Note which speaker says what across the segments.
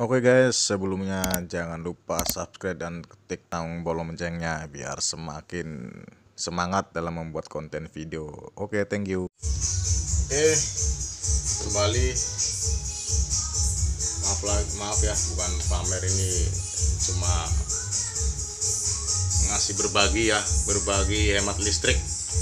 Speaker 1: Oke guys, sebelumnya jangan lupa subscribe dan ketik tombol loncengnya biar semakin semangat dalam membuat konten video. Oke, thank you.
Speaker 2: Oke, kembali. Maaf ya, bukan pamer, ini cuma ngasih berbagi hemat listrik.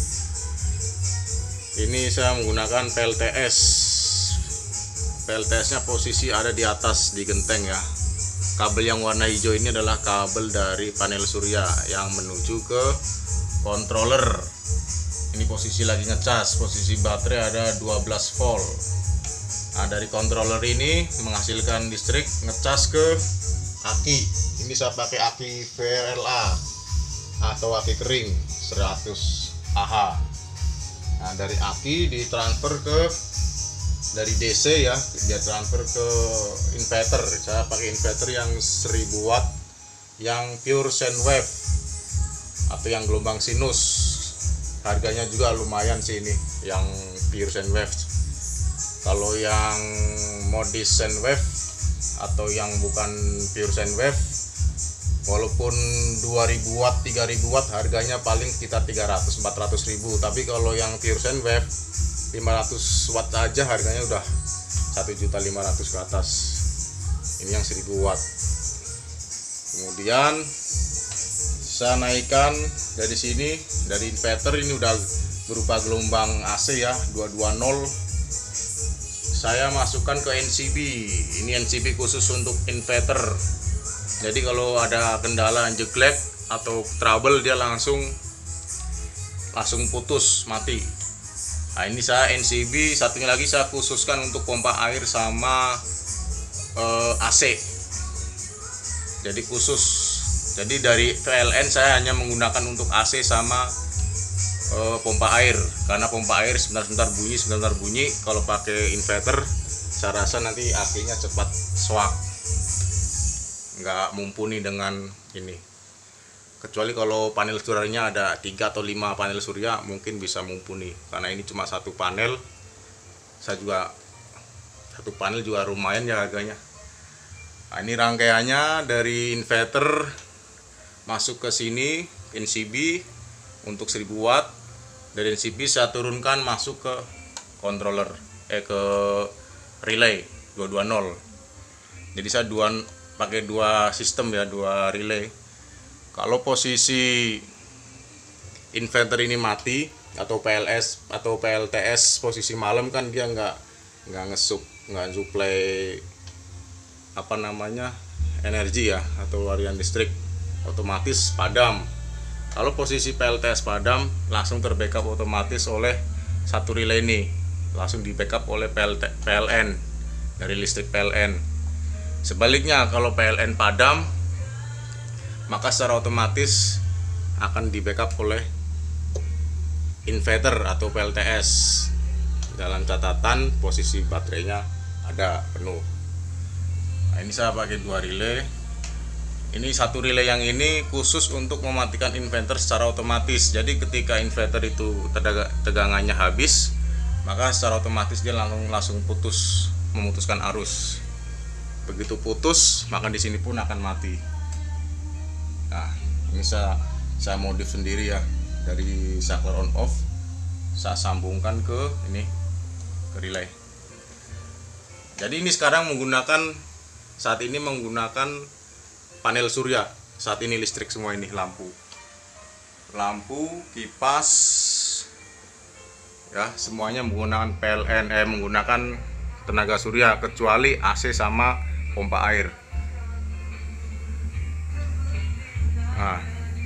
Speaker 2: Ini saya menggunakan PLTS. PLTS-nya posisi ada di atas di genteng ya. Kabel yang warna hijau ini adalah kabel dari panel surya yang menuju ke controller. Ini posisi lagi ngecas, posisi baterai ada 12 volt. Nah, dari controller ini menghasilkan listrik ngecas ke aki. Ini saya pakai aki VRLA atau aki kering 100 Ah. Nah, dari aki ditransfer ke dari DC ya, dia transfer ke inverter. Saya pakai inverter yang 1000 watt yang pure sine wave atau yang gelombang sinus. Harganya juga lumayan sih ini yang pure sine wave. Kalau yang modis sine wave atau yang bukan pure sine wave, walaupun 2000 watt 3000 watt harganya paling sekitar 300-400 ribu. Tapi kalau yang pure sine wave 500 watt aja harganya udah 1.500.000 ke atas. Ini yang 1000 watt. Kemudian saya naikkan dari sini, dari inverter ini udah berupa gelombang AC ya, 220. Saya masukkan ke NCB. Ini NCB khusus untuk inverter. Jadi kalau ada kendala jeglek atau trouble dia langsung putus, mati. Nah, ini saya NCB, satunya lagi saya khususkan untuk pompa air sama AC. Jadi khusus. Jadi dari PLN saya hanya menggunakan untuk AC sama pompa air, karena pompa air sebentar-sebentar bunyi. Kalau pakai inverter saya rasa nanti AC-nya cepat swak, nggak mumpuni dengan ini. Kecuali kalau panel suryanya ada 3 atau 5 panel surya mungkin bisa mumpuni, karena ini cuma satu panel. Satu panel juga lumayan ya harganya. Nah, ini rangkaiannya dari inverter masuk ke sini NCB untuk 1000 watt. Dari NCB saya turunkan masuk ke controller ke relay 220. Jadi saya pakai dua sistem ya, dua relay. Kalau posisi inverter ini mati atau PLS atau PLTS posisi malam kan dia nggak supply energi ya atau varian listrik, otomatis padam. Kalau posisi PLTS padam langsung terbackup otomatis oleh satu relay ini, langsung di backup oleh PLN dari listrik PLN. Sebaliknya kalau PLN padam maka secara otomatis akan di backup oleh inverter atau PLTS. Dalam catatan posisi baterainya ada penuh. Nah, ini saya pakai dua relay. Ini satu relay yang ini khusus untuk mematikan inverter secara otomatis. Jadi ketika inverter itu tegangannya habis, maka secara otomatis dia langsung memutuskan arus. Begitu putus, maka di sini pun akan mati. Nah, ini saya modif sendiri ya, dari saklar on off saya sambungkan ke relay. Jadi ini sekarang saat ini menggunakan panel surya. Saat ini listrik semua ini, lampu, kipas ya, semuanya menggunakan PLN, menggunakan tenaga surya kecuali AC sama pompa air. Nah,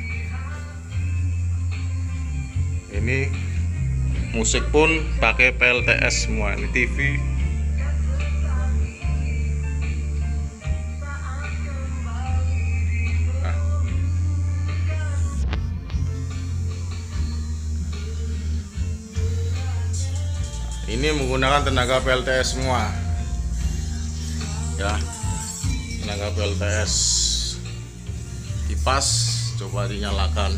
Speaker 2: ini musik pun pakai PLTS semua. Ini TV. Nah, ini menggunakan tenaga PLTS semua ya, tenaga PLTS. Kipas coba dinyalakan.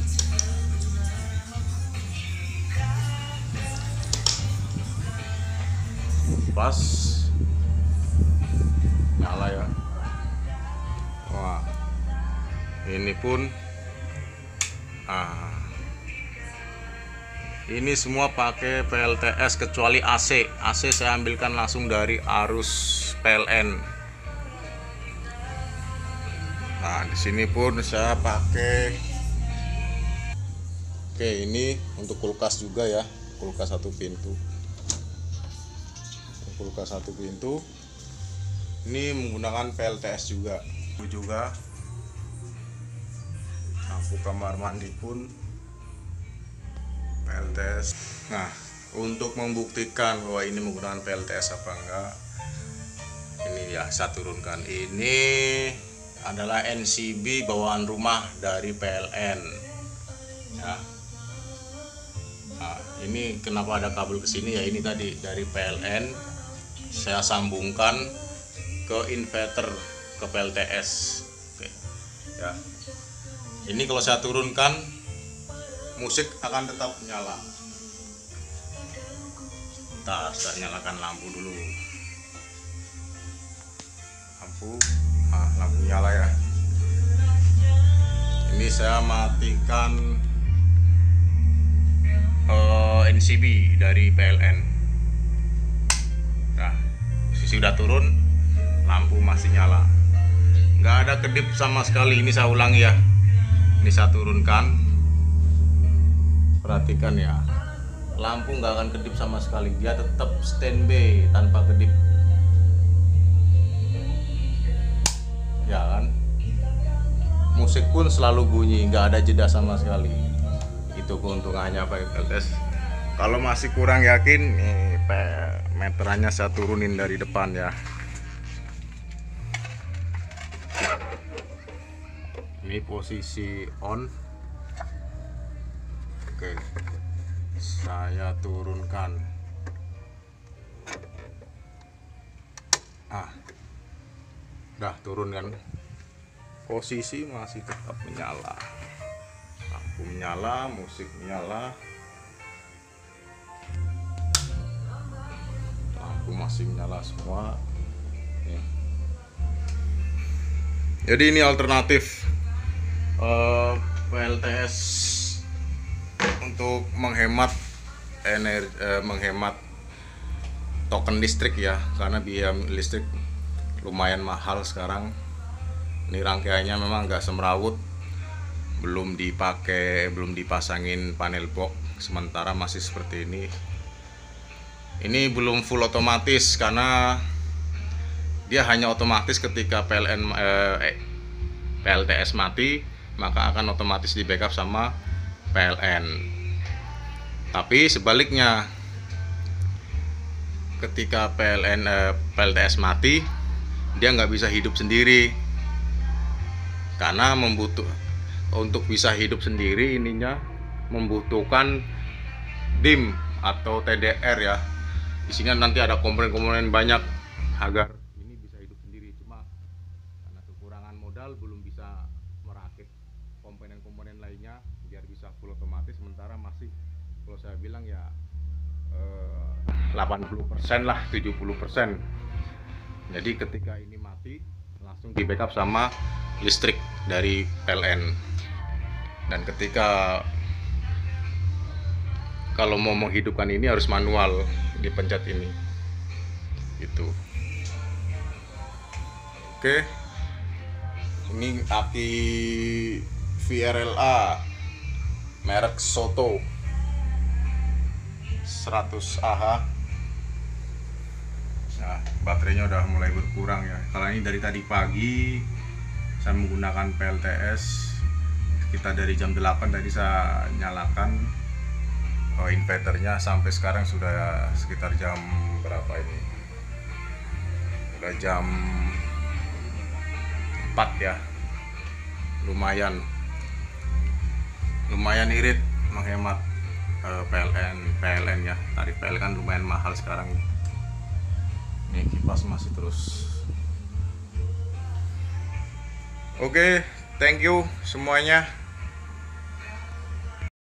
Speaker 2: Kipas nyala ya. Ini pun ini semua pakai PLTS kecuali AC. AC saya ambilkan langsung dari arus PLN. Nah, di sini pun saya pakai. Oke, ini untuk kulkas juga ya, kulkas satu pintu. Kulkas satu pintu. Ini menggunakan PLTS juga. Lampu kamar mandi pun PLTS. Nah, untuk membuktikan bahwa ini menggunakan PLTS apa enggak, ini ya saya turunkan. Ini adalah NCB bawaan rumah dari PLN. Ya. Nah, ini kenapa ada kabel ke sini ya, ini tadi dari PLN saya sambungkan ke inverter ke PLTS. Oke. Ya. Ini kalau saya turunkan musik akan tetap nyala. Bentar, saya nyalakan lampu dulu. Lampu nyala ya. Ini saya matikan NCB dari PLN. Nah, posisi udah turun, lampu masih nyala. Nggak ada kedip sama sekali. Ini saya ulangi ya. Ini saya turunkan. Perhatikan ya, lampu nggak akan kedip sama sekali. Dia tetap standby tanpa kedip. Ya kan? Musik pun selalu bunyi, nggak ada jeda sama sekali. Itu keuntungannya pakai PLTS. Kalau masih kurang yakin, nih meterannya saya turunin dari depan ya. Ini posisi on. Oke, saya turunkan. Udah turun kan? Posisi masih tetap menyala. Lampu menyala, musik menyala. Lampu masih menyala semua. Nih. Jadi ini alternatif PLTS untuk menghemat energi, menghemat token listrik ya, karena biaya listrik lumayan mahal sekarang. Ini rangkaiannya memang nggak semrawut, belum dipakai, belum dipasangin panel box, sementara masih seperti ini. Ini belum full otomatis karena dia hanya otomatis ketika PLTS mati, maka akan otomatis di backup sama PLN. Tapi sebaliknya, ketika PLTS mati, dia nggak bisa hidup sendiri, karena untuk bisa hidup sendiri ininya membutuhkan DIM atau TDR ya. Di sini nanti ada komponen-komponen banyak agar ini bisa hidup sendiri. Cuma karena kekurangan modal belum bisa merakit komponen-komponen lainnya biar bisa full otomatis. Sementara masih, kalau saya bilang ya 80% lah, 70%. Jadi ketika ini mati langsung di backup sama listrik dari PLN. Dan ketika kalau mau menghidupkan ini harus manual, dipencet ini gitu. Oke, ini aki VRLA merek Soto 100 Ah. Nah, baterainya udah mulai berkurang ya. Kalau ini dari tadi pagi saya menggunakan PLTS sekitar dari jam 8 tadi saya nyalakan inverternya, sampai sekarang sudah sekitar jam berapa ini? Udah jam 4 ya. Lumayan irit menghemat PLN ya. Tarif PLN kan lumayan mahal sekarang. Ini kipas masih terus. Oke, thank you semuanya.